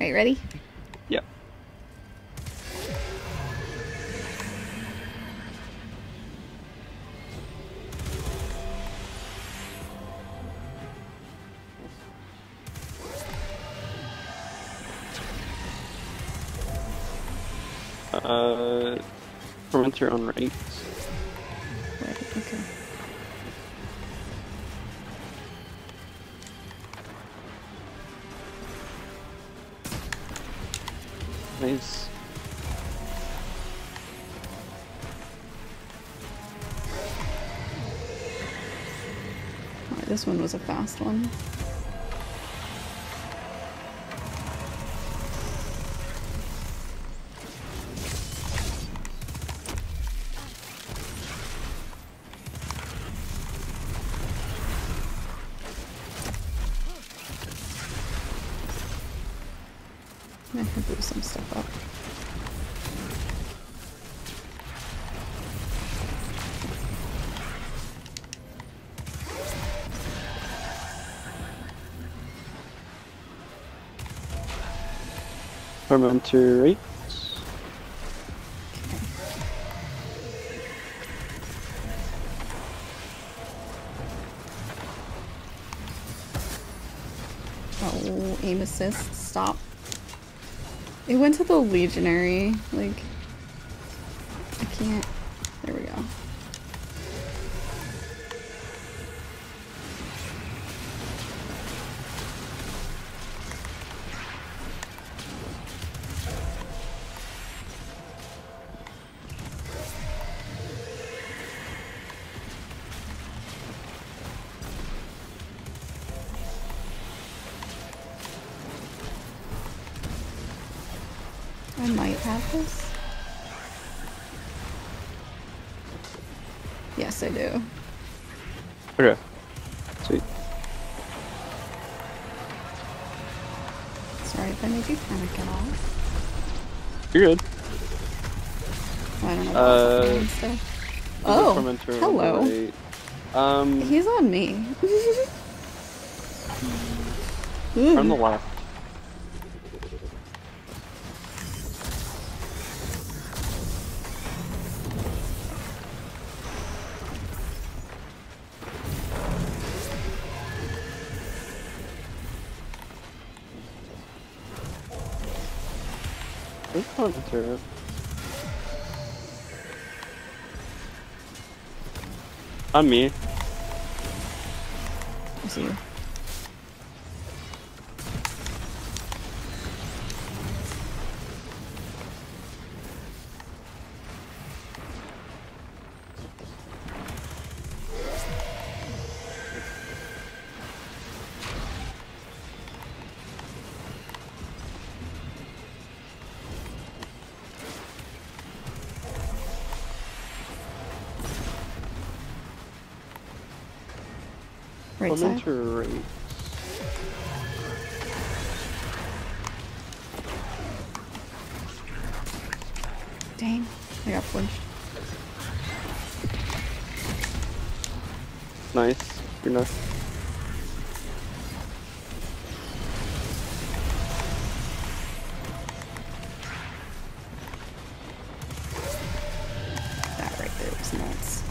Alright, ready? Yep. Tormentor on right. Right, okay. Nice. Alright, this one was a fast one. I can blew some stuff up. Tormentor right. Oh, aim assist, stop. It went to the Legionary, like, I can't, there we go. I might have this. Yes, I do. Okay. Sweet. Sorry if I made you panic at all. You're good. I don't know what's happening and stuff. Oh, Tormentor hello. on the right. He's on me. On the left. Where's Tormentor? On me. I see you. Right side. Tormentor right. Dang, I got flinched. Nice. You're not. That right there was nuts.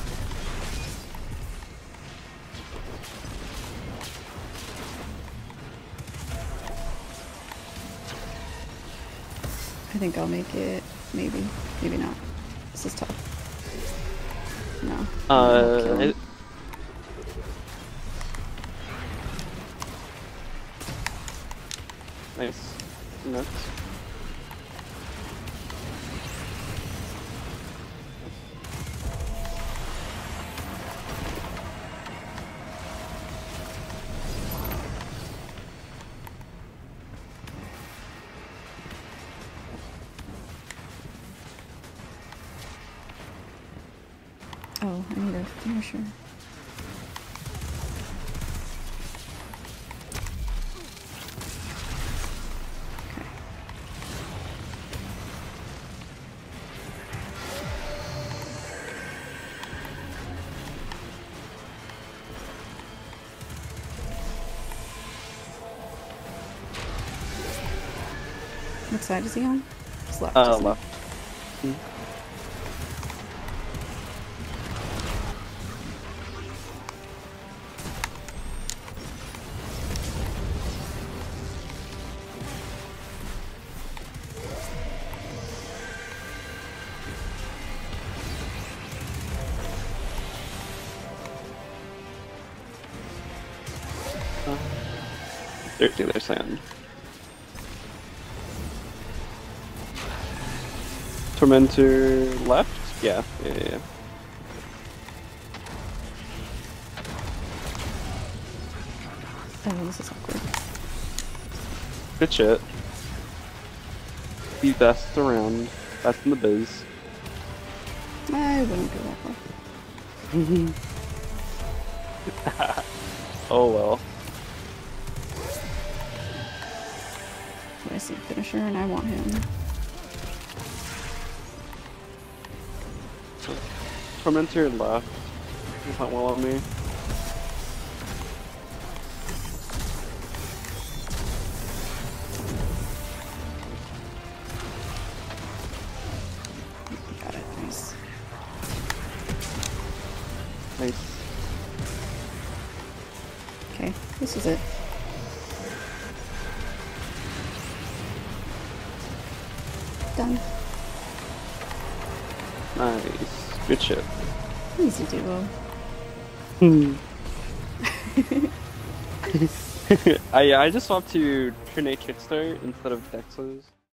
I think I'll make it. Maybe. Maybe not. This is tough. No. Kill him. Nice. Nuts. Oh, I need a finisher. Okay. What side is he on? His left. Isn't he? Left. There's the other sand. Tormentor left? Yeah. Oh, this is awkward. Good shit. The best around. Best in the biz. I wouldn't go that far. Oh well. I see finisher and I want him. Tormentor left. He's not well on me. Got it. Nice. Nice. Okay, this is it. Done. Nice. Good shit. Easy duo. I just swapped to Trinate Kickstart instead of Dexos.